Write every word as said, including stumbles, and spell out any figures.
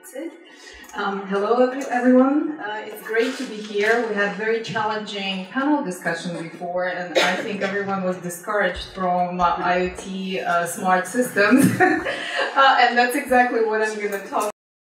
That's it. Um, hello, every, everyone. Uh, it's great to be here. We had very challenging panel discussion before, and I think everyone was discouraged from uh, IoT uh, smart systems. uh, and that's exactly what I'm going to talk